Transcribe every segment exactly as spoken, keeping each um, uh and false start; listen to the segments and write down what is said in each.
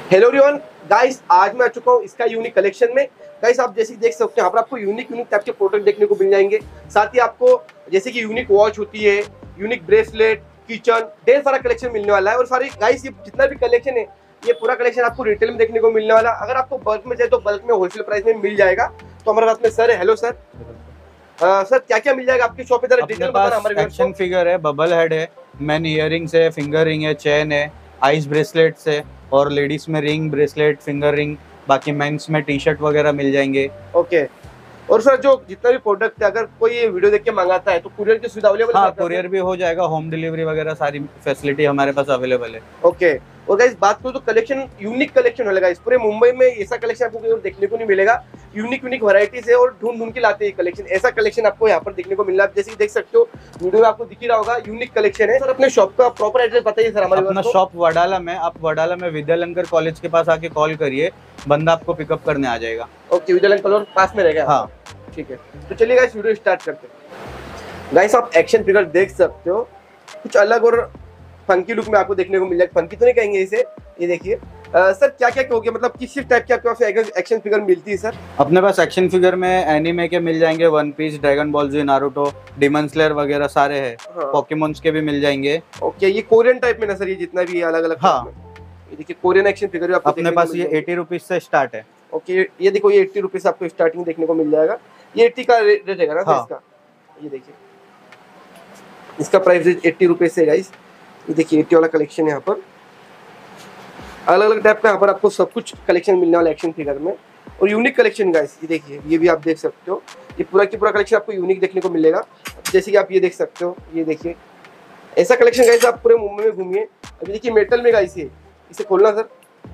Hello everyone guys, आज मैं आ चुका हूँ इसका यूनिक कलेक्शन में। गाइस आप जैसे देख सकते हैं यहाँ पर आपको यूनिक यूनिक टाइप के प्रोडक्ट देखने को मिल जाएंगे। साथ ही आपको जैसे कि यूनिक वॉच होती है, यूनिक ब्रेसलेट, किचन, ढेर सारा कलेक्शन मिलने वाला है। और सारे गाइस ये जितना भी कलेक्शन है ये पूरा कलेक्शन आपको रिटेल में देखने को मिलने वाला है। अगर आपको बल्क में चाहिए तो बल्क में होलसेल प्राइस में मिल जाएगा। तो हमारे साथ में सर है। Hello sir. सर क्या क्या मिल जाएगा आपकी शॉप पे? अपने पास एक्शन फिगर है, बबल हेड है, मैन इयरिंग्स है, फिंगर रिंग है, चेन है, आइस ब्रेसलेट्स है और लेडीज में रिंग, ब्रेसलेट, फिंगर रिंग, बाकी मेंस में टी शर्ट वगैरह मिल जाएंगे। ओके। और सर जो जितना भी प्रोडक्ट है अगर कोई ये वीडियो देख के मंगाता है तो कुरियर की सुविधा अवेलेबल है? हाँ, कुरियर भी हो जाएगा, होम डिलीवरी वगैरह सारी फैसिलिटी हमारे पास अवेलेबल है। ओके। और गाइस बात करो तो कलेक्शन यूनिक कलेक्शन होगा। इस पूरे मुंबई में ऐसा कलेक्शन आपको कहीं और देखने को नहीं मिलेगा। यूनिक यूनिक वैरायटीज है और ढूंढ ढूंढ के लाते हैं कलेक्शन। ऐसा कलेक्शन आपको यहाँ पर देखने को मिल रहा है। जैसे कि देख सकते हो वीडियो में आपको दिख ही रहा होगा, यूनिक कलेक्शन है। सर अपने शॉप का प्रॉपर एड्रेस बताइए सर हमारे। अपना शॉप वडाला में, आप वडाला में विद्यालंकर कॉलेज के पास आके कॉल करिए, बंदा आपको पिकअप करने आ जाएगा। ओके, विद्यालंकर कॉलेज पास में रहेगा। हाँ ठीक है, तो चलिए गाइस वीडियो स्टार्ट करते हैं। गाइस आप एक्शन फिगर देख सकते हो, कुछ अलग और फंकी लुक में आपको देखने को मिल जाएगा। फंकी तो नहीं कहेंगे इसे, ये देखिए। सर क्या क्या हो गया, मतलब किस टाइप के आपके पास एक्शन फिगर मिलती है सर? अपने पास एक्शन फिगर में एनीमे के मिल जाएंगे, One Piece, Dragon Ball Z, Naruto, Demon Slayer वगैरह सारे हैं। हाँ। पोकेमॉन्स के भी मिल जाएंगे। ओके, ये कोरियन टाइप में ना सर, ये जितना भी अलग अलग? हाँ, ये देखिए कोरियन एक्शन फिगर आपको अपने पास ये एटी रुपीज से स्टार्ट है। ओके, ये देखो ये एट्टी रुपीज आपको स्टार्टिंग देखने को मिल जाएगा। ये एट्टी का रेट रहेगा ना सर इसका? ये देखिए इसका प्राइस एट्टी रुपीज से गाइस। ये देखिए एट्टी वाला कलेक्शन है। यहाँ पर अलग अलग टाइप का यहाँ पर आपको सब कुछ कलेक्शन मिलने वाला एक्शन फिगर में। और यूनिक कलेक्शन गाइस, ये देखिए ये भी आप देख सकते हो। ये पूरा की पूरा कलेक्शन आपको यूनिक देखने को मिलेगा। जैसे कि आप ये देख सकते हो, ये देखिए ऐसा कलेक्शन गाइस आप पूरे मुंबई में घूमिए। अभी देखिए मेटल में गाइस, ये इसे खोलना सर।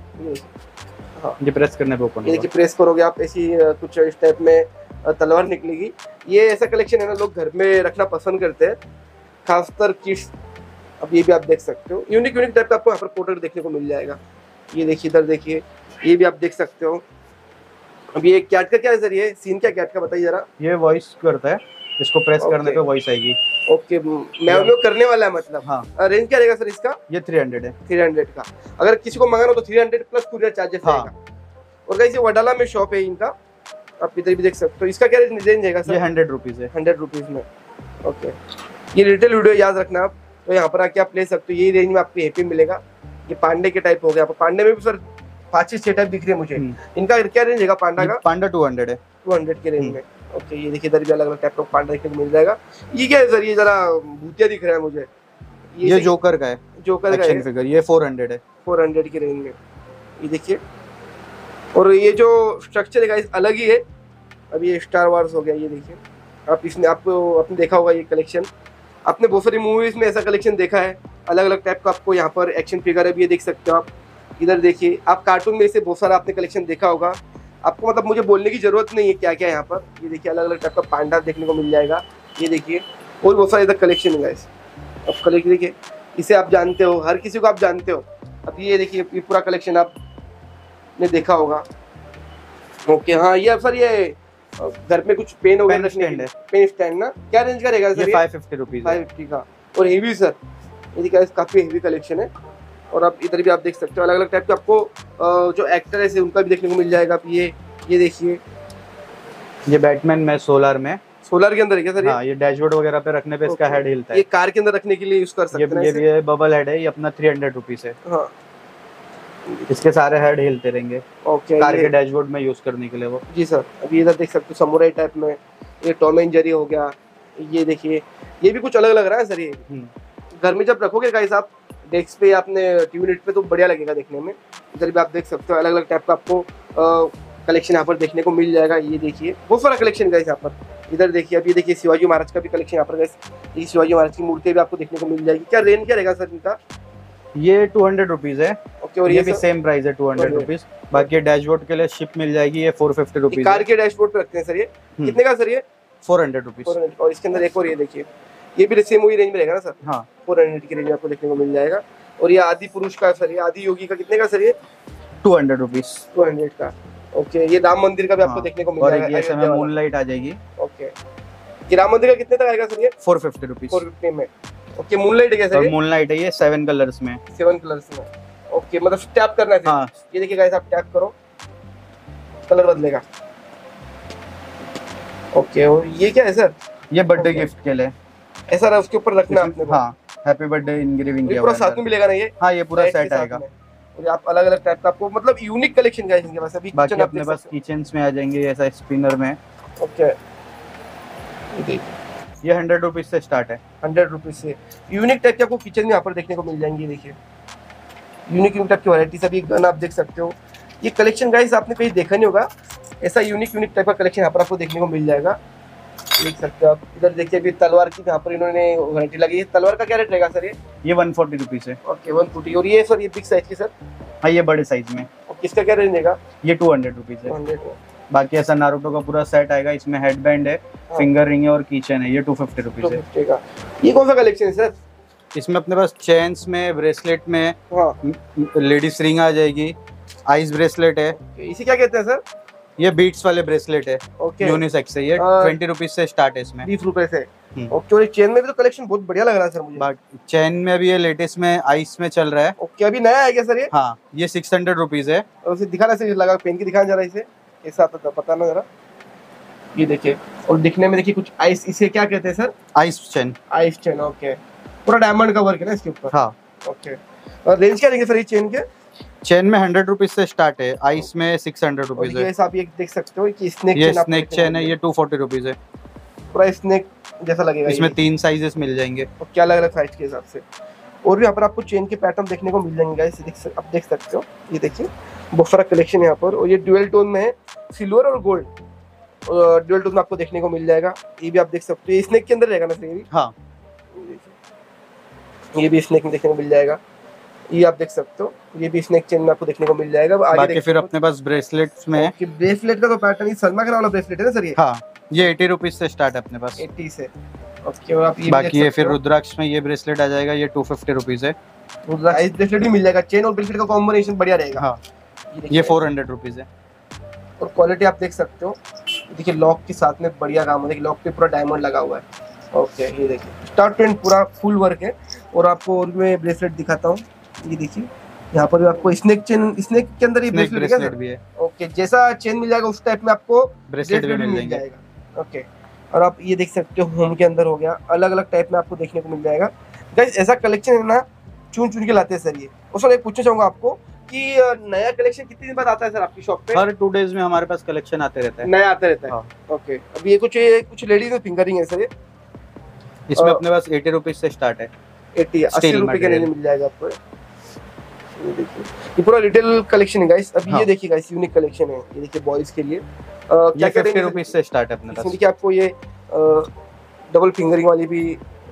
हाँ, ये प्रेस करने पे ओपन। ये देखिए प्रेस करोगे आप, ऐसी कुछ इस टाइप में तलवार निकलेगी। ये ऐसा कलेक्शन है ना, लोग घर में रखना पसंद करते हैं, खासकर किड्स। अब ये भी आप देख सकते हो, यूनिक यूनिक टाइप का आपको यहाँ पर प्रोडक्ट देखने को मिल जाएगा। ये देखिए इधर देखिए, ये भी आप देख सकते हो। अब ये कैट का क्या है सर? ये सीन क्या कैट का बताइए जरा। ये वॉइस करता है, इसको प्रेस करने पे वॉइस आएगी। ओके, मैं करने वाला है मतलब। हाँ। रेंज क्या रहेगा सर इसका? ये थ्री हंड्रेड है। थ्री हंड्रेड का अगर किसी को मंगाना हो तो three hundred plus courier charges रहेगा। और गाइस ये वडाला में शॉप है इनका, आप इधर भी देख सकते हो। इसका क्या रेंज रहेगा सर? ये हंड्रेड रुपीज है। हंड्रेड रुपीज में। ओके, ये रिटेल वीडियो याद रखना आप, तो यहाँ पर आके आप ले सकते हो। यही रेंज में आपको हैप्पी मिलेगा। ये पांडे के टाइप हो गया। पांडे में भी सर पांच छह टाइप दिख रही है मुझे। इनका क्या रेंज है पांडा का? पांडा टू हंड्रेड है। टू हंड्रेड के रेंज में। ओके, ये देखिए इधर भी अलग अलग टाइप का पांडा देखने को मिल जाएगा। ये क्या है सर? ये जरा भूतिया दिख रहा है मुझे। ये, ये जोकर का है। जोकर का एक्शन फिगर, ये फोर हंड्रेड है। फोर हंड्रेड के रेंज में, ये देखिए। और ये जो स्ट्रक्चर है अलग ही है। अब ये स्टार वार्स हो गया। ये देखिए आप, इसमें आपको आपने देखा होगा ये कलेक्शन, आपने बहुत सारी मूवीज में ऐसा कलेक्शन देखा है। अलग अलग टाइप का आपको यहाँ पर एक्शन फिगर है, ये देख सकते हो आप। इधर देखिए, आप कार्टून में से बहुत सारा आपने कलेक्शन देखा होगा। आपको मतलब मुझे बोलने की जरूरत नहीं है क्या क्या है यहाँ पर। ये देखिए अलग अलग टाइप का पांडा देखने को मिल जाएगा। ये देखिए और बहुत सारा इधर कलेक्शन है। अब कलेक्शन देखिए, इसे आप जानते हो, हर किसी को आप जानते हो। अब ये देखिए ये पूरा कलेक्शन आपने देखा होगा। ओके, हाँ ये सर ये घर में कुछ पेन वगैरह रखने के लिए पेन स्टैंड ना, क्या रेंज का रहेगा sir? Five fifty rupees five fifty का। और हेवी सर, ये देखिए काफी हेवी कलेक्शन है। और आप इधर भी आप देख सकते हो अलग अलग टाइप के आपको जो एक्टर्स है उनका भी देखने को मिल जाएगा। आप ये ये देखिए, ये बैटमैन में सोलर में सोलर के अंदर है क्या सर? हाँ, ये डैशबोर्ड वगैरह पे रखने पे इसका हेड हिलता है। ये कार के अंदर रखने के लिए यूज कर सकते हैं। ये भी बबल हेड है, ये अपना थ्री हंड्रेड रुपीज है। हाँ, इसके सारे हेड हिलते रहेंगे। ओके, कार के डैशबोर्ड में यूज करने के लिए वो। जी सर। अभी इधर देख सकते हो समुराई टाइप में, ये टॉम एंड जेरी हो गया। ये देखिए ये भी कुछ अलग लग रहा है सर। ये घर में जब रखोगे गाइस आप डेस्क पे, आपने टीवी यूनिट पे, तो बढ़िया लगेगा देखने में। इधर भी आप देख सकते हो अलग अलग टाइप का आपको कलेक्शन यहाँ पर देखने को मिल जाएगा। ये देखिए बहुत सारा कलेक्शन गाइस यहाँ पर। इधर देखिए, अब ये देखिए शिवाजी महाराज का भी कलेक्शन यहाँ पर गाइस। ये शिवाजी महाराज की मूर्ति भी आपको देखने को मिल जाएगी। क्या रेंज क्या रहेगा सर इनका? ये टू हंड्रेड रुपीज है। ओके, और ये, ये भी सेम प्राइस है, टू हंड्रेड रुपीज। बाकी डैशबोर्ड के लिए शिप मिल जाएगी, ये फोर फिफ्टी रुपीज। कार के डैशबोर्ड पे रखते हैं सर। ये कितने का सर? ये फोर हंड्रेड रुपीज। और इसके अंदर एक और ये देखिए, ये भी सेम वही रेंज में रहेगा ना सर? हाँ, फोर हंड्रेड की रेंज में आपको देखने को मिल जाएगा। और ये आदि पुरुष का सर, ये आदि योगी का कितने का सर? ये two hundred rupees. Two hundred का। ओके, ये राम मंदिर का भी आपको देखने को मिल जाएगा। और ये मूनलाइट आ जाएगी। ओके, ये राम मंदिर का कितने तक आएगा सर? ये four fifty rupees. Four fifty में। ओके, मूनलाइट है क्या सर? मूनलाइट है ये सेवन कलर्स में। सेवन कलर्स में। ओके। ओके, मतलब टैप करना है सिर्फ। हाँ ये देखिए गाइस, आप टैप करो, कलर बदलेगा। ओके, और ये क्या है सर? ये बर्थडे Okay. गिफ्ट के लिए। ऐसा रहा उसके ऊपर रखना है आपने को। हाँ, हैप्पी बर्थडे इंग्रेविंग ये किया पूरा हुआ है साथ अंदर। में मिलेगा ना ये? हाँ, ये पूरा Set के सेट साथ आएगा। में। और आप अलग अलग टाइप का आपको, मतलब यूनिक कलेक्शन गाइस इनके पास। अभी बाकी kitchen आप अपने देख पास सकते किचन्स में आ जाएंगे ऐसा स्पिनर में। हो। ओके, ये देखिए ये हंड्रेड रुपीज से स्टार्ट है। हंड्रेड रुपीज से यूनिक टाइप के आपको किचन में यहाँ पर देखने को मिल जाएंगे। देखिए यूनिक यूनिक टाइप की वैरायटीज, अभी गन आप देख सकते हो। ये कलेक्शन गाइस आपने कहीं देखा नहीं होगा, ऐसा यूनिक यूनिक टाइप का कलेक्शन यहाँ पर आपको देखने को मिल जाएगा। देख सकते हो आप। इधर देखिए अभी तलवार की यहाँ पर इन्होंने वैरायटी लगी है। तलवार का क्या रेट रहेगा सर ये? ये वन फोर्टी रुपीज है। Okay, one forty. और ये सर ये बिग साइज की सर? हाँ, ये बड़े साइज में। और किसका क्या रेंज रहेगा? ये टू हंड्रेड रुपीज है। हंड्रेड में। बाकी ऐसा नारुतो का पूरा सेट आएगा, इसमें हेडबैंड है, हाँ। फिंगर रिंग है और कीचेन है। ये टू फिफ्टी टू रुपीज है। फिफ्टी का। ये कौन सा कलेक्शन है सर? इसमें अपने पास चेन्स में, ब्रेसलेट में हाँ, लेडीज रिंग आ जाएगी, आइस ब्रेसलेट है। इसे क्या कहते हैं सर? ये बीट्स वाले ब्रेसलेट है, ओके, यूनिसेक्स है। ये हाँ। ट्वेंटी रुपीज से स्टार्ट है इसमें। बीस रुपए से। हम्म। ओके, और चेन में भी तो कलेक्शन बहुत बढ़िया लग रहा है सर मुझे। बाकी चेन में भी ये लेटेस्ट में आइस में चल रहा है। ओके, अभी नया है क्या सर ये? हाँ, ये सिक्स हंड्रेड रुपीज है। और उसे दिखाना सर, लगा पेन की दिखाना जरा इसे, ऐसा आता था पता ना जरा। ये देखिए, और दिखने में देखिए कुछ आइस, इसे क्या कहते हैं sir? Ice chain. Ice chain. Okay, पूरा डायमंड का वर्क है ना इसके ऊपर? हाँ, ओके, और रेंज क्या रहेंगे सर ये चेन के? चेन में हंड्रेड रुपीज से स्टार्ट है, आइस में सिक्स हंड्रेड और रुपीज ये है। ऐसा आप ये देख सकते हो कि स्नेक ये चेन आपको स्नेक देखने चेन को है, ये टू फोर्टी रुपीज है। पूरा स्नेक जैसा लगेगा। इसमें ये। तीन साइजेस मिल जाएंगे। और क्या अलग अलग साइज के हिसाब से। और भी यहाँ पर आपको चेन के पैटर्न देखने को मिल जाएंगे गाइस, देख सक, आप देख सकते हो। ये देखिए बहुत सारा कलेक्शन है यहाँ पर, और ये ड्यूअल टोन में है, सिल्वर और गोल्ड। ड्यूअल टोन में आपको देखने को मिल जाएगा। ये भी आप देख सकते हो, ये स्नेक के अंदर रहेगा ना सर ये भी? हाँ, ये भी स्नेक में देखने को मिल जाएगा। ये आप देख सकते हो, ये भी स्नेक चेन में आपको देखने को मिल जाएगा। अब आगे बाकी देख फिर सकते हो अपने पास ब्रेसलेट्स में कि ब्रेसलेट का तो पैटर्न, ये सलमा का वाला ब्रेसलेट है ना सर ये? हाँ, ये एटी रुपीज से स्टार्ट है अपने पास। अस्सी से। ओके, और आप ये भी बाकी देख ये सकते फिर हो। रुद्राक्ष में ये ब्रेसलेट आ जाएगा, ये टू फिफ्टी रुपीज है। रुद्राक्ष ब्रेसलेट भी मिल जाएगा, चेन और ब्रेसलेट का कॉम्बिनेशन बढ़िया रहेगा। हाँ, देखिए, ये फोर हंड्रेड रुपीज है। और क्वालिटी आप देख सकते हो। देखिए लॉक के साथ में बढ़िया काम है, देखिए लॉक पे पूरा डायमंड लगा हुआ है। ओके, ये देखिए स्टार्ट टू एंड पूरा फुल वर्क है। और आपको और मैं ब्रेसलेट दिखाता हूँ। ये देखिए यहाँ पर भी आपको स्नेक चेन, स्नेक के अंदर ये स्नेक ब्रेसलेट है ब्रेसलेट भी है, ओके, जैसा चेन मिल जाएगा उस टाइप में आपको ब्रेसलेट भी ब्रेसलेट मिल जाएंगे। जाएगा। ओके, और आप ये देख सकते हो होम के अंदर हो गया, अलग अलग टाइप में आपको देखने को मिल जाएगा। गाइस ऐसा कलेक्शन है ना, चुन चुन के लाते हैं सर ये। और सर एक पूछना चाहूंगा आपको कि अ, नया कलेक्शन कितने दिन बाद आता है सर आपकी शॉप पे? हर टू डेज में हमारे पास कलेक्शन आते रहता है। नया आता रहता है। हाँ। ओके, अब ये कुछ ये कुछ लेडीज में फिंगरिंग है सर ये? इसमें अ, अपने पास एटी रुपीज से स्टार्ट है। अस्सी अस्सी Steel रुपए के material। रेंज मिल जाएगा आपको। ये देखिए, ये पूरा रिटेल कलेक्शन है गाइस। अब हाँ। ये देखिए गाइस, यूनिक कलेक्शन है। ये देखिए बॉयज के लिए अ, क्या ये क्या फिफ्टी रेंज रुपीज से स्टार्ट है अपने इसमें? पास। देखिए आपको ये डबल फिंगरिंग वाली भी,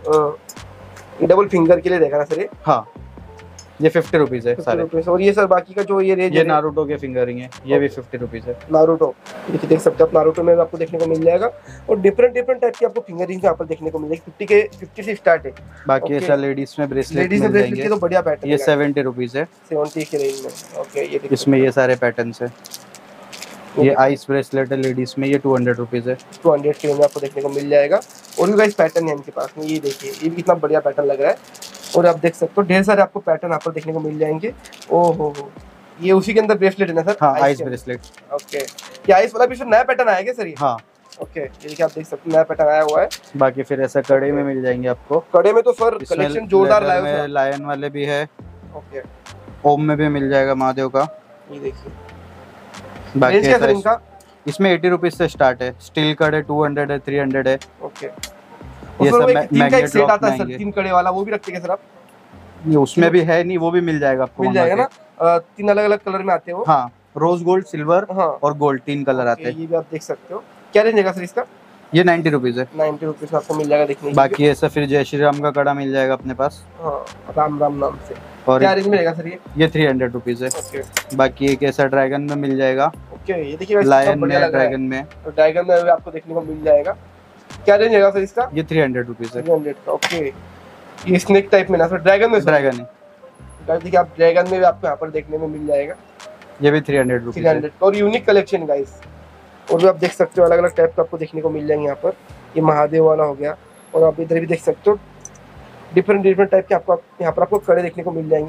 डबल फिंगर के लिए रहेगा ना सर ये? हाँ, ये फिफ्टी रुपीज है फिफ्टी सारे। रुपीज। और ये सर बाकी का जो ये रेंज ये नारुतो के फिंगरिंग है, ये भी फिफ्टी रुपीज है। नारुतो, देखिए देख सकते हो आप, नारुतो में भी आपको देखने को मिल जाएगा। और डिफरेंट डिफरेंट टाइप की आपको फिंगरिंग यहाँ पर देखने को मिल जाएगी। फिफ्टी के फिफ्टी से स्टार्ट है। बाकी Okay। ऐसा लेडीज में ब्रेसलेट लेडीज में मिल ब्रेसलेट के जाएंगे, तो बढ़िया पैटर्न ये सेवेंटी रुपीज है। सेवेंटी के रेंज में। ओके, ये देखिए इसमें ये सारे पैटर्न्स है। ये आइस ब्रेसलेट है लेडीज में, ये टू हंड्रेड रुपीज है। टू हंड्रेड के रेंज में आपको देखने को मिल जाएगा। और भी गाइस पैटर्न है इनके पास में, ये देखिए ये भी कितना बढ़िया पैटर्न लग रहा है। और आप देख सकते हो ढेर सारे आपको पैटर्न यहाँ पर देखने को मिल जाएंगे। ओ हो हो, ये उसी के अंदर ब्रेसलेट है ना सर? हाँ, आइस के अंदर। ब्रेसलेट। ओके, ये आइस वाला भी फिर नया पैटर्न आएगा सर ये? हाँ, ओके, ये देखिए आप देख सकते हो नया पैटर्न आया हुआ है। बाकी फिर ऐसा कड़े में मिल जाएंगे आपको। कड़े में तो सर इसमें कलेक्शन जोरदार leather लाए में हो सर। लायन वाले भी है, ओके, ओम में भी मिल जाएगा महादेव का। ये देखिए बाकी रेंज क्या ऐसा सर इस- इनका? इसमें एटी रुपीज से स्टार्ट है। स्टील कड़े टू हंड्रेड है, थ्री हंड्रेड है। ओके, ये उसमें सब वो एक मै- तीन का एक मैग्नेट सेट लॉक आता में है सर, आएंगे। तीन कड़े वाला, वो भी रखते हैं सर आप? ये उसमें भी है नहीं, वो भी मिल जाएगा आपको। मिल मंगा जाएगा के। ना? अ, तीन अलग अलग कलर में आते हैं वो। हाँ, रोज गोल्ड, सिल्वर हाँ, और गोल्ड तीन कलर आते ओके, हैं। ये भी आप देख सकते हो। क्या रेंज है सर इसका? ये नाइन्टी रुपीज है। नाइन्टी रुपीज में आपको मिल जाएगा देखने के लिए। बाकी ऐसा फिर जय श्री राम का कड़ा मिल जाएगा अपने पास, हाँ, राम राम नाम से। और क्या रेंज में रहेगा सर ये? ये थ्री हंड्रेड रुपीज है। ओके बाकी एक ऐसा ड्रैगन में मिल जाएगा, ओके, ये देखिए लायन में, बढ़िया लग रहा है। ड्रैगन में। तो ड्रैगन में भी आपको देखने को मिल जाएगा। क्या रेंज है सर इसका? ये थ्री हंड्रेड रुपीज है। थ्री हंड्रेड का। ओके, ये स्नेक टाइप में ना सर? ड्रैगन में? ड्रैगन है, गाइस देखिए आप ड्रैगन में भी आपको यहाँ पर देखने में मिल जाएगा। ये भी थ्री हंड्रेड थ्री रुपीज है। हंड्रेड और यूनिक कलेक्शन गाइस। और भी आप देख सकते हो अलग अलग टाइप का आपको देखने को मिल जाएंगे यहाँ पर। ये महादेव वाला हो गया, और आप इधर भी देख सकते हो डिफरेंट डिफरेंट टाइप के आपको यहाँ पर आपको कड़े देखने को मिल जाएंगे।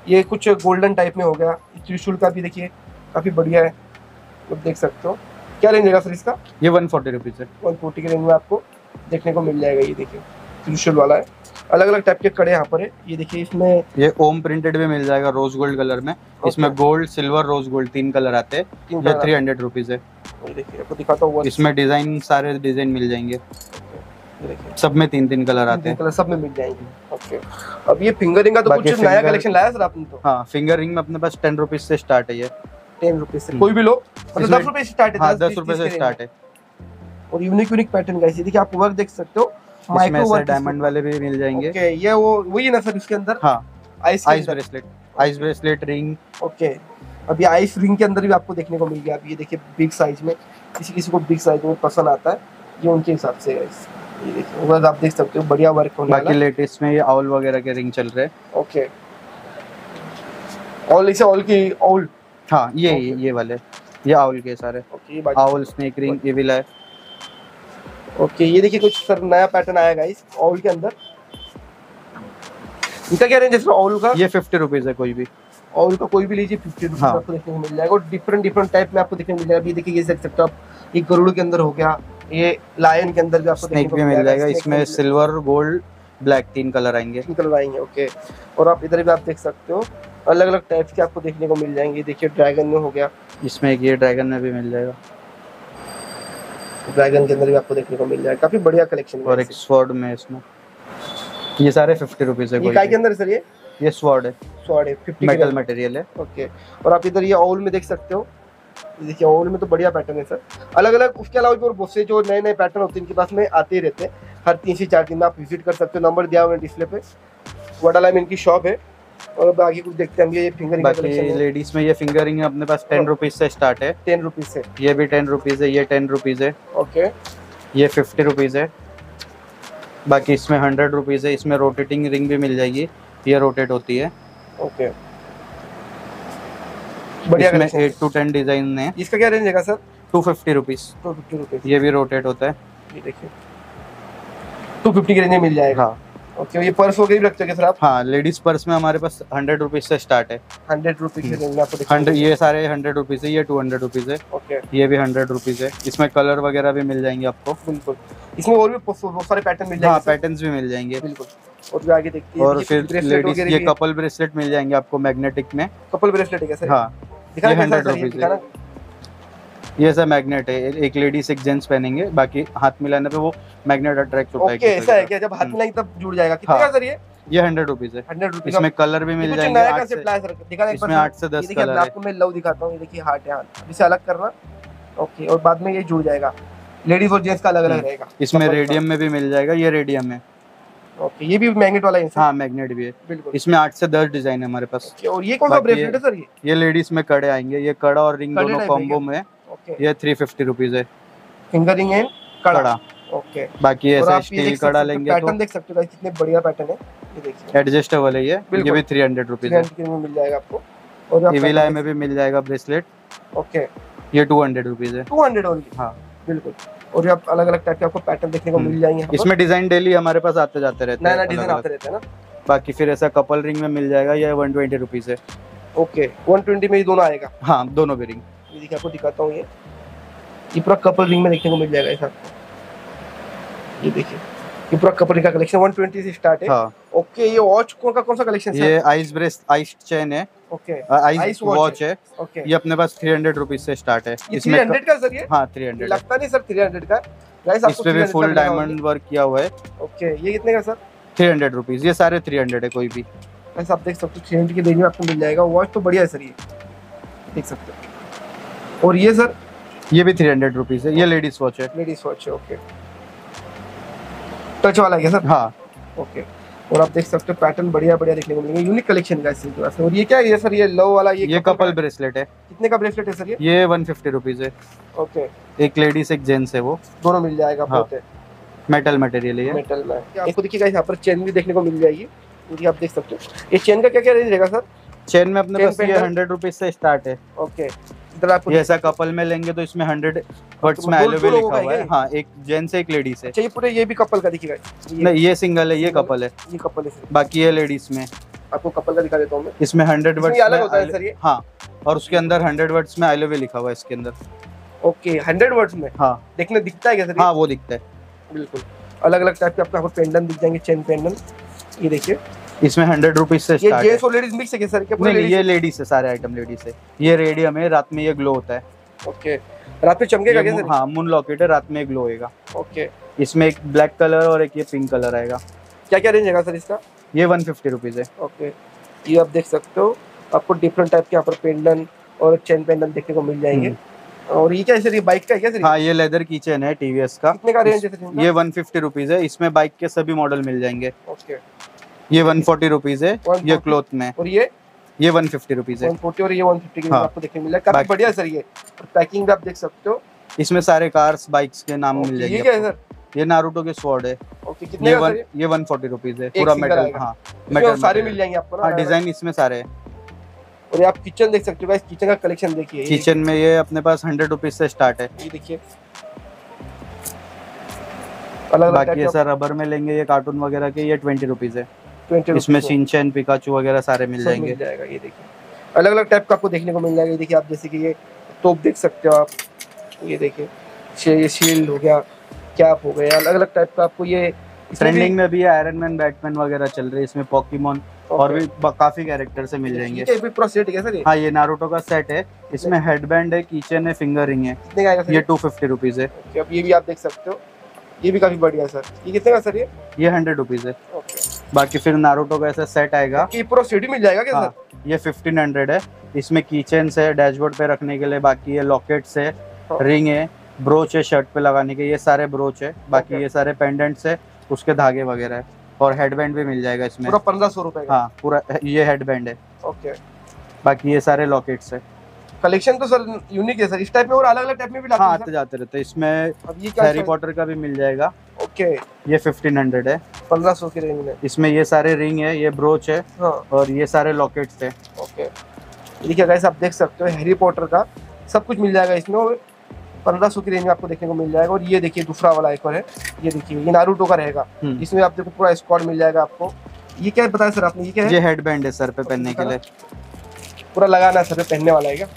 ये कुछ गोल्डन टाइप में हो गया। त्रिशूल का भी देखिए काफी बढ़िया है, आप देख सकते हो। क्या रेंज रहेगा सर इसका? ये वन फोर्टी रुपीज है। वन फोर्टी के रेंज में आपको देखने को मिल जाएगा। ये देखिए त्रिशूल वाला है, अलग अलग टाइप के कड़े यहाँ पर है। ये देखिए इसमें ये ओम प्रिंटेड भी मिल जाएगा रोज गोल्ड कलर में। इसमें गोल्ड सिल्वर रोज गोल्ड तीन कलर आते हैं। ये थ्री हंड्रेड रुपीज है। ये देखिए आपको दिखाता हूँ, इसमें डिजाइन सारे डिजाइन मिल जाएंगे, सब में तीन तीन कलर आते हैं। कलर सब में मिल जाएंगे। ओके, अब ये फिंगरिंग का तो कुछ नया कलेक्शन लाया सर आपने? तो हाँ, फिंगरिंग में अपने पास टेन रुपीज से स्टार्ट है। ये टेन रुपीज से कोई भी लो, मतलब दस रुपए से स्टार्ट है। हाँ, दस रुपए से स्टार्ट है। और यूनिक यूनिक पैटर्न गाइस, ये देखिए आप वर्क देख सकते हो, माइक्रो वर्क, डायमंड वाले भी मिल जाएंगे। ओके, ये वो वही है ना सर इसके अंदर? हाँ, ice ice bracelet, ice bracelet ring. Okay, अब ये आइस रिंग के अंदर भी आपको देखने को मिल गया। अब ये देखिए बिग साइज में, किसी किसी को बिग साइज में पसंद आता है, ये उनके हिसाब से गाइस। ये देखिए बस आप देख सकते हो, बढ़िया वर्क होने वाला है। बाकी लेटेस्ट में ये ऑल वगैरह के रिंग चल रहे हैं। ओके, ऑल इसे ऑल की ऑल। हाँ, ये ये, ये वाले, ये ऑल के सारे। ओके, ऑल स्नेक रिंग ये भी लाए। ओके, ये देखिए कुछ सर नया पैटर्न आया गाइस ऑल के अंदर। इनका क्या रेंज है सर ऑल का? ये फिफ्टी रुपीज है। कोई भी ऑल का कोई भी लीजिए फिफ्टी रुपीज हाँ। आपको देखने को मिल जाएगा। और डिफरेंट डिफरेंट टाइप में आपको देखने को मिल जाएगा। अभी देखिए ये देख सकते हो आप, ये गरुड़ के अंदर हो गया, ये लायन के अंदर भी आपको स्नेक भी मिल जाएगा। इसमें सिल्वर गोल्ड ब्लैक तीन कलर आएंगे। तीन कलर आएंगे। ओके, और आप इधर भी आप देख सकते हो अलग अलग टाइप के आपको देखने को मिल जाएंगे। देखिए ड्रैगन में हो गया, इसमें एक ये ड्रैगन में भी मिल जाएगा। ड्रैगन के अंदर भी आपको देखने को मिल जाएगा। काफी बढ़िया कलेक्शन है। और एक स्वॉर्ड में इसमें, ये सारे फिफ्टी रुपीज है। ये काय के अंदर सर? ये ये स्वॉर्ड है, स्वॉर्ड है, फिफ्टी मेटल मटेरियल है। ओके, और आप इधर ये ऑल में देख सकते हो। ये देखिए ऑल में तो बढ़िया पैटर्न है सर, अलग अलग। उसके अलावा भी और बहुत से जो नए नए पैटर्न होते हैं इनके पास में आते ही रहते हैं। हर तीन से चार दिन में आप विजिट कर सकते हो, नंबर दिया हुआ है डिस्प्ले पे। वडाला में इनकी शॉप है। और अब आगे कुछ देखते हैं हम। ये फिंगरिंग का कलेक्शन है। लेडीज में ये फिंगरिंग अपने पास टेन रुपीज से स्टार्ट है। टेन रुपीज से, ये भी टेन रुपीज है। ये टेन रुपीज है। ओके, ये फिफ्टी रुपीज है। बाकी इसमें हंड्रेड रुपीज है। इसमें रोटेटिंग रिंग भी मिल जाएगी, ये रोटेट होती है। ओके, बढ़िया इसमें collection. Eight to ten design है। इसका क्या रेंज है sir? Two fifty rupees. Two fifty rupees. ये भी रोटेट होता है। ये देखिए टू फिफ्टी के रेंज में मिल जाएगा। हाँ। ओके, ये पर्स वगैरह भी रखते हैं सर आप? हाँ, लेडीज पर्स में हमारे पास हंड्रेड रुपीज से स्टार्ट है। हंड्रेड रुपीज के रेंज में आपको देखने को हंड्रेड, ये सारे हंड्रेड रुपीज है। ये टू हंड्रेड रुपीज है। ओके, ये भी हंड्रेड रुपीज है। इसमें कलर वगैरह भी मिल जाएंगे आपको। बिल्कुल, इसमें और भी बहुत सारे पैटर्न मिल जाएंगे। हाँ, पैटर्न्स भी मिल जाएंगे। बिल्कुल, और भी आगे देखते हैं। और फिर लेडीज ये कपल ब्रेसलेट मिल जाएंगे आपको मैग्नेटिक में। कपल ब्रेसलेट है कैसे? हाँ, ये हंड्रेड रुपीज है। ये सब मैग्नेट है, एक लेडीज एक जेंट्स पहनेंगे, बाकी हाथ मिलाने पे वो मैग्नेट अट्रैक्ट होता है। ओके, ऐसा है क्या? जब हाथ मिलाएंगे तब जुड़ जाएगा। कितने का सर ये? ये हंड्रेड रुपीज है। Hundred rupees. इसमें कलर भी मिल जाएंगे। आठ से, इसमें आठ से दस कलर है। आपको मैं लव दिखाता हूँ। ये देखिए हार्ट है, हाथ इसे अलग करना। ओके, और बाद में ये जुड़ जाएगा। लेडीज और जेंट्स का अलग अलग रहेगा। इसमें रेडियम में भी मिल जाएगा। ये रेडियम है। ओके, ये भी मैग्नेट वाला है। हाँ, मैग्नेट भी है। बिल्कुल, इसमें आठ से दस डिजाइन है हमारे पास। और ये कौन सा ब्रेसलेट है सर? ये ये लेडीज में कड़े आएंगे। ये कड़ा और रिंग दोनों कॉम्बो में। ओके, ये थ्री फिफ्टी रुपीज है। फिंगरिंग एंड कड़ा। ओके, बाकी ऐसा स्टील कड़ा लेंगे तो पैटर्न देख सकते हो कितने बढ़िया पैटर्न है। ये देखिए एडजस्टेबल है। ये ये भी थ्री हंड्रेड रुपीज है। में मिल जाएगा आपको। और इविलाई में भी मिल जाएगा ब्रेसलेट। ओके, ये टू हंड्रेड रुपीज है। Two hundred only. हाँ, बिल्कुल, और ये आप अलग अलग टाइप के आपको पैटर्न देखने को मिल जाएंगे। इसमें डिजाइन डेली हमारे पास आते जाते रहते हैं। नया डिजाइन आते रहते हैं ना। बाकी फिर ऐसा कपल रिंग में मिल जाएगा। ये वन ट्वेंटी रुपीज है। ओके, वन ट्वेंटी में ये दोनों आएगा। हाँ, दोनों भी रिंग। ये देखिए आपको दिखाता हूँ। ये ये पूरा कपल रिंग में देखने को मिल जाएगा ऐसा। ये देखिए ये पूरा कपल रिंग का कलेक्शन वन ट्वेंटी से स्टार्ट है। हाँ। ओके, ये वॉच कौन का कौन सा कलेक्शन है? ये आइस ब्रेस आइस चेन है। ओके, आइस वॉच है। ओके, ये अपने पास थ्री हंड्रेड रुपीज से स्टार्ट है। इसमें थ्री हंड्रेड का सर? ये हाँ, थ्री हंड्रेड लगता नहीं सर थ्री हंड्रेड का। गाइस इस पे भी फुल डायमंड वर्क किया हुआ है। ओके, ये कितने का सर? Three hundred rupees. ये सारे थ्री हंड्रेड है कोई भी। गाइस आप देख सकते हो थ्री हंड्रेड की रेंज में आपको मिल जाएगा। वॉच तो बढ़िया है सर, ये देख सकते हो। और ये सर? ये भी थ्री हंड्रेड रुपीज है। ये लेडीज वॉच है। लेडीज वॉच है। ओके, टच वाला है क्या सर? हाँ। ओके, और आप देख सकते हो पैटर्न बढ़िया बढ़िया देखने को मिलेंगे। यूनिक कलेक्शन गाइस इनके पास। और ये क्या है सर? ये लव वाला ये ये कपल ब्रेसलेट है। कितने का ब्रेसलेट है सर ये? ये वन फिफ्टी रुपीज है। ओके, एक लेडीज एक जेंट्स है, वो दोनों मिल जाएगा। हाँ। बहुत है, मेटल मटेरियल है। मेटल में आपको देखिए गाइस यहाँ पर चेन भी देखने को मिल जाएगी पूरी। आप देख सकते हो। ये चेन का क्या क्या रेंज रहेगा सर? चेन में अपने पास ये हंड्रेड रुपीज से स्टार्ट है। ओके, इधर आपको ये ऐसा कपल में लेंगे तो इसमें हंड्रेड वर्ड्स में अवेलेबल लिखा हुआ है। हाँ, एक जेंट्स एक लेडीज है। अच्छा, ये पूरे ये भी कपल का दिखेगा? नहीं, ये सिंगल है। ये कपल है। ये कपल है। बाकी ये लेडीज में आपको कपल का दिखा देता हूँ मैं। इसमें हंड्रेड इसमें वर्ड्स ये अलग में होता है I- सर ये? हाँ, और उसके अंदर हंड्रेड वर्ड्स में आई लव यू लिखा हुआ है इसके अंदर। ओके, हंड्रेड वर्ड्स में। हाँ देखने दिखता है क्या सर ये? हाँ वो दिखता है। बिल्कुल अलग अलग टाइप के आपको यहाँ पर पेंडेंट दिख जाएंगे, चेन पेंडेंट। ये देखिए, इसमें हंड्रेड रुपीज से ये स्टार्ट है। जेंट्स और लेडीज मिक्स है क्या सर? क्या पूरे नहीं नहीं, ladies? ये लेडीज है, सारे आइटम लेडीज है। ये रेडियम है, रात में ये ग्लो होता है। ओके, रात में चमकेगा ये क्या मु- सर? हाँ, मून लॉकेट है, रात में ग्लो होएगा। ओके, इसमें एक ब्लैक कलर और एक ये पिंक कलर आएगा। क्या क्या रेंज है सर इसका? ये वन फिफ्टी रुपीज है। ओके, ये आप देख सकते हो, आपको डिफरेंट टाइप के यहाँ पर पेंडेंट और चेन पेंडेंट देखने को मिल जाएंगे। और ये क्या है सर? ये बाइक का है क्या सर? हाँ, ये लेदर की चेन है टीवीएस का। कितने का रेंज है सर इनका? ये वन फिफ्टी रुपीज है। इसमें बाइक के सभी मॉडल मिल जाएंगे। ओके, ये वन फोर्टी रुपीज है। one ये forty क्लॉथ में। और ये ये वन फिफ्टी रुपीज है। वन फोर्टी और ये वन फिफ्टी के हाँ। आपको देखने को मिल रहा है। काफी बाकी- बढ़िया है सर ये। और पैकिंग भी आप देख सकते हो। इसमें सारे कार्स बाइक्स के नाम मिल ओके, जाएंगे ये क्या है आपको। सर? ये नारुतो के स्वॉर्ड है। ओके, कितने ये का सर वन ये? ये वन फोर्टी रुपीज है। एक पूरा सिंगल मेटल। आएगा। हाँ, इसमें मेटल सारे material। मिल जाएंगे आपको ना? हाँ, डिजाइन इसमें सारे हैं। और ये आप किचन देख सकते हो गाइस, किचन का कलेक्शन देखिए। ये- किचन में ये अपने पास हंड्रेड रुपीज से स्टार्ट है। ये देखिए, अलग अलग बाकी ये सर रबर में लेंगे ये कार्टून वगैरह के, ये ट्वेंटी रुपीज है। ट्वेंटी इसमें शिनचैन, पिकाचू वगैरह सारे मिल जाएंगे। मिल जाएगा। ये देखिए, अलग अलग टाइप का आपको देखने को मिल जाएगा। ये देखिए आप, जैसे कि ये तोप देख सकते हो आप। ये देखिए, ये शील्ड हो गया, कैप हो गया, अलग अलग टाइप का आपको ये इसमें भी- ट्रेंडिंग में भी आयरन मैन, बैटमैन वगैरह चल रही है। इसमें पॉकीमोन और भी ब- काफी कैरेक्टर से मिल जाएंगे। ये भी पूरा सेट है सर? ये हाँ, ये नारुतो का सेट है। इसमें हेडबैंड है, कीचेन है, फिंगर रिंग है। कितने का आएगा सर? ये टू फिफ्टी रुपीज है। ओके, अब ये भी आप देख सकते हो, ये भी काफी बढ़िया है सर। ये कितने का सर ये? ये हंड्रेड रुपीज है। ओके, बाकी फिर नारुतो का ऐसा सेट आएगा। ये पूरा सेट ही मिल जाएगा क्या हाँ, सर? ये फिफ्टीन हंड्रेड है। इसमें कीचेन है, डैशबोर्ड पे रखने के लिए। बाकी ये लॉकेट्स है, हाँ। रिंग है, ब्रोच है शर्ट पे लगाने के, ये सारे ब्रोच है। बाकी Okay. ये सारे पेंडेंट्स है, उसके धागे वगैरह है। और हेडबैंड भी मिल जाएगा इसमें। पूरा पंद्रह सौ रुपए का? हाँ, पूरा ये हेडबैंड है। ओके, बाकी ये सारे लॉकेट्स है। कलेक्शन तो सर यूनिक है सर। इस टाइप में और अलग अलग टाइप में भी लाते हाँ, हैं आते सर? जाते रहते हैं। इसमें अब ये क्या हैरी है? पॉटर का भी मिल जाएगा। ओके, ये फिफ्टीन हंड्रेड है। पंद्रह सौ की रेंज में। इसमें ये सारे रिंग है, ये ब्रोच है, हाँ, और ये सारे लॉकेट्स है। ओके, देखिए गाइस आप देख सकते हो, हैरी पॉटर का सब कुछ मिल जाएगा इसमें। और पंद्रह सौ की रेंज में आपको देखने को मिल जाएगा। और ये देखिए दूसरा वाला एक और है, ये देखिए, ये नारुतो का रहेगा। हम्म। इसमें आप देखो पूरा स्क्वाड मिल जाएगा आपको। ये क्या बताया सर आपने? ये क्या है? ये हेडबैंड है सर पे पहनने के लिए। पूरा लगाना है सर पे, पहनने वाला है क्या?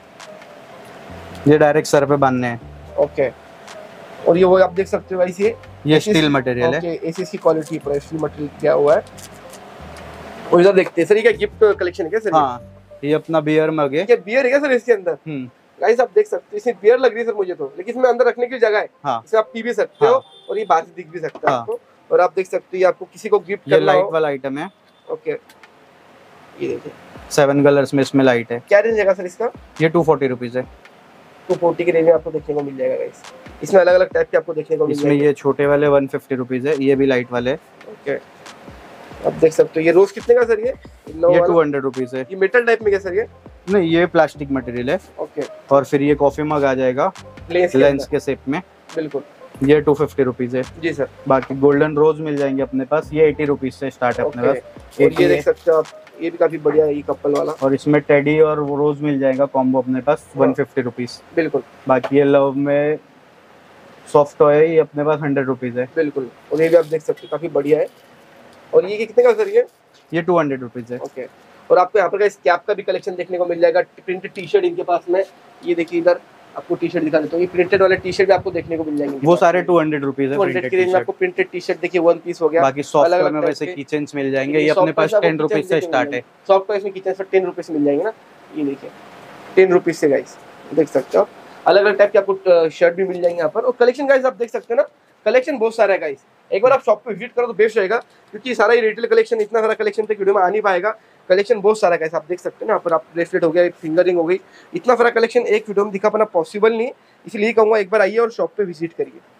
ये डायरेक्ट सर पे बांधने हैं। ओके, और ये वो आप देख सकते हो गाइस, ये ये स्टील मटेरियल है। ओके, एसीसी क्वालिटी पूरा स्टील मटेरियल किया हुआ है। और इधर देखते हैं सर, ये क्या गिफ्ट कलेक्शन है क्या सर? हाँ, ये अपना बियर मग है। ये बियर है क्या सर इसके अंदर? हम्म, गाइस आप देख सकते हो, इसमें बियर लग रही है सर मुझे तो, लेकिन इसमें अंदर रखने की जगह है। हाँ। इसमें आप पी भी सकते हो हाँ। और ये बाहर से दिख भी सकता है हाँ। आपको। और आप देख सकते हो, ये आपको किसी को गिफ्ट ये करना लाइट हो। वाला आइटम है। ओके, ये देखिए, सेवन कलर्स में इसमें लाइट है। क्या रेंज है सर इसका? ये टू फोर्टी रुपीज है। टू फोर्टी की रेंज में आपको देखने को मिल जाएगा गाइस। इसमें अलग अलग टाइप के आपको देखने को मिल इसमें जाएगा। ये छोटे वाले वन फिफ्टी रुपीज है। ये भी लाइट वाले। ओके, आप देख सकते हो, ये रोज कितने का सर ये? लो ये वाला? टू हंड्रेड रुपीज है। ये मेटल टाइप में क्या सर ये? नहीं, ये प्लास्टिक मटेरियल है। ओके, और फिर ये कॉफी मग आ जाएगा लेंस के लेंस अंदर। के शेप में। बिल्कुल ये टू फिफ्टी रुपीज है। जी सर। बाकी गोल्डन रोज मिल जाएंगे अपने पास। ये एटी रुपीज से स्टार्ट है अपने ओके, पास। और ये eighty देख है। सकते हो आप, ये भी काफी बढ़िया है, ये कपल वाला। और इसमें टेडी और वो रोज मिल जाएगा कॉम्बो अपने पास वन फिफ्टी रुपीज। बिल्कुल बाकी ये लव में सॉफ्ट टॉय है, ये अपने पास हंड्रेड रुपीज है। बिल्कुल, और ये भी आप देख सकते हो, काफी बढ़िया है। और ये कितने का सर ये? ये टू हंड्रेड रुपीज है। ओके, और आपको यहाँ पर गाइस कैप का भी कलेक्शन देखने को मिल जाएगा। प्रिंटेड टी शर्ट इनके पास में, ये देखिए इधर आपको टी शर्ट दिखा देता हूँ। ये प्रिंटेड वाले टी शर्ट भी आपको देखने को मिल जाएंगे। वो सारे टू हंड्रेड रुपीज है। टू हंड्रेड की printed रेंज में t-shirt। आपको प्रिंटेड टी शर्ट देखिए, वन पीस हो गया। बाकी सॉफ्ट अलग-अलग में टाइप वैसे के। किचन्स मिल जाएंगे। ये अपने पास टेन रुपीज से स्टार्ट है। सॉफ्ट टॉयज में किचन से टेन रुपीज मिल जाएंगे ना, ये देखिए टेन रुपीज से गाइस, देख सकते हो। अलग अलग टाइप के आपको शर्ट भी मिल जाएंगे यहाँ पर। और कलेक्शन गाइस आप देख सकते हैं ना, कलेक्शन बहुत सारा है गाइस। एक बार आप शॉप पे विजिट करो तो बेस्ट रहेगा, क्योंकि सारा ही रिटेल कलेक्शन, इतना सारा कलेक्शन तक वीडियो में आ नहीं पाएगा। कलेक्शन बहुत सारा गाइस, आप देख सकते हैं ना। यहाँ पर आप ब्रेसलेट हो गया, फिंगर रिंग हो गई, इतना सारा कलेक्शन एक वीडियो में दिखा पाना पॉसिबल नहीं, इसलिए कहूँगा एक बार आइए और शॉप पे विजिट करिए।